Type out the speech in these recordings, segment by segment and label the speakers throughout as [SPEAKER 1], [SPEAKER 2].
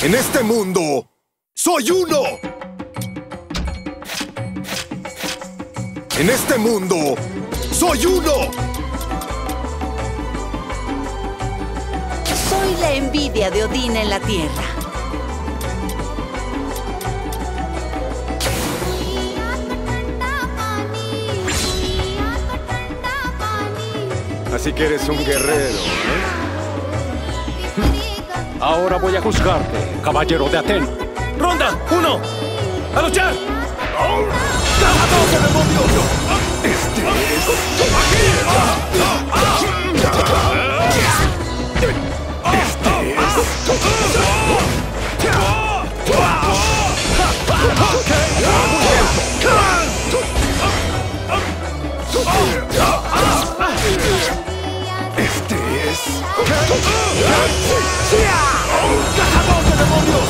[SPEAKER 1] En este mundo, soy uno. En este mundo, soy uno.
[SPEAKER 2] Soy la envidia de Odín en la tierra.
[SPEAKER 1] Así que eres un guerrero, ¿eh?
[SPEAKER 3] Ahora voy a juzgarte, caballero de Aten. ¡Ronda 1! ¡A luchar!
[SPEAKER 1] ¡Cazador de demonios! Este es... ¡Cazador de demonios!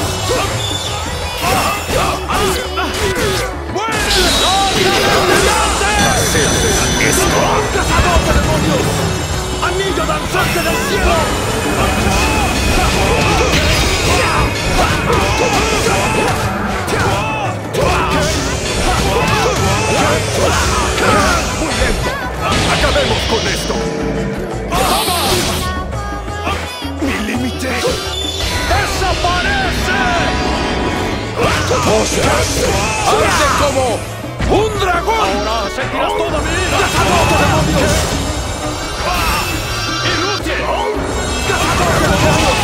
[SPEAKER 1] ¡Cazador de demonios! ¡Anillo danzante del cielo! ¡Muy lento! ¡Acabemos con esto! ¡Mi límite!
[SPEAKER 3] ¡Desaparece!
[SPEAKER 1] ¡Arde como un dragón!
[SPEAKER 3] Ahora sentirás toda mi ira.
[SPEAKER 1] ¡Cazador de demonios!
[SPEAKER 3] ¡Inútil!
[SPEAKER 1] ¡Cazador de demonios!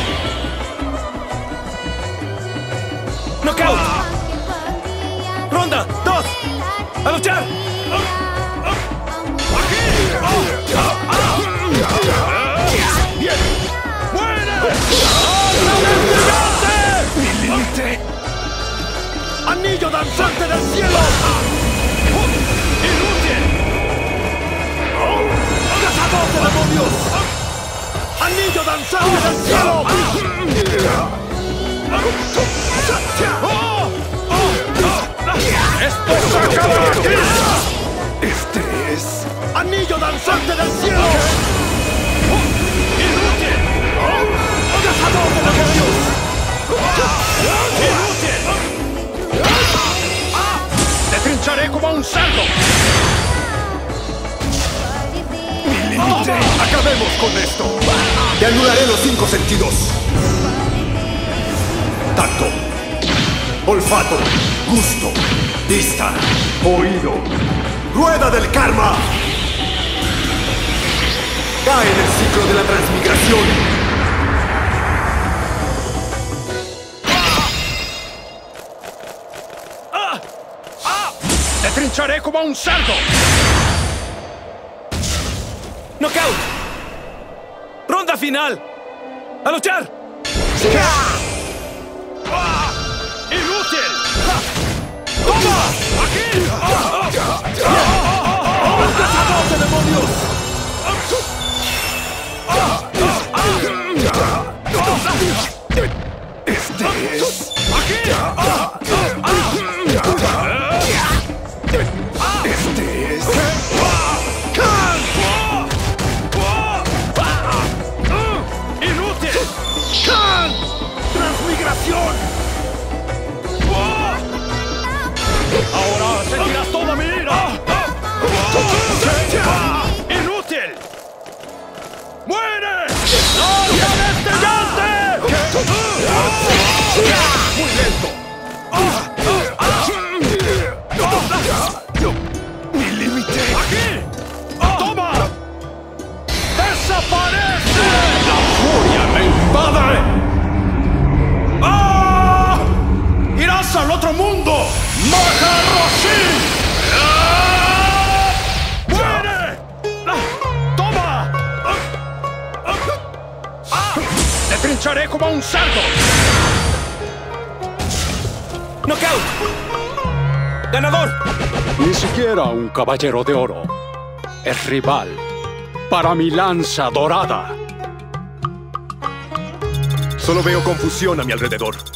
[SPEAKER 3] ¡Knockout! ¡Ronda 2! ¡A luchar!
[SPEAKER 1] ¡Bien!
[SPEAKER 3] ¡Muere!
[SPEAKER 1] ¡Mi límite!
[SPEAKER 3] ¡Anillo danzante del cielo! ¡Inútil!
[SPEAKER 1] ¡Cazador de demonios!
[SPEAKER 3] ¡Anillo danzante del cielo! ¡Esto se acaba aquí!
[SPEAKER 1] Este es...
[SPEAKER 3] ¡Anillo danzante del cielo! ¡Inútil!
[SPEAKER 1] ¡Cazador de demonios!
[SPEAKER 3] ¡Inútil! ¡Te trincharé como un cerdo!
[SPEAKER 1] ¡Mi límite! ¡Acabemos con esto! Te anularé los 5 sentidos. Tacto, olfato, gusto, vista, oído. ¡Rueda del karma! Cae en el ciclo de la transmigración.
[SPEAKER 3] ¡Te trincharé como un cerdo! ¡Knockout! ¡Ronda final! ¡A luchar! ¡Inútil! ¡Toma! ¡Aquí!
[SPEAKER 1] ¡Cazador de demonios! Este es...
[SPEAKER 3] ¡Aquí!
[SPEAKER 1] Este es...
[SPEAKER 3] ¡Inútil!
[SPEAKER 1] ¡Transmigración!
[SPEAKER 3] ¡Ahora sentirás toda mi ira! ¡Inútil! ¡Muere! ¡Lanza destellante!
[SPEAKER 1] ¡Muy lento! ¡Mi límite!
[SPEAKER 3] ¡Aquí! ¡Toma! ¡Desaparece!
[SPEAKER 1] ¡La furia me invade!
[SPEAKER 3] ¡Ah! ¡Irás al otro mundo! ¡Maharroshi! ¡Ah! ¡Muere! ¡Toma! ¡Te trincharé como un cerdo! ¡Knockout! ¡Ganador! Ni siquiera un caballero de oro es rival para mi lanza dorada.
[SPEAKER 1] Solo veo confusión a mi alrededor.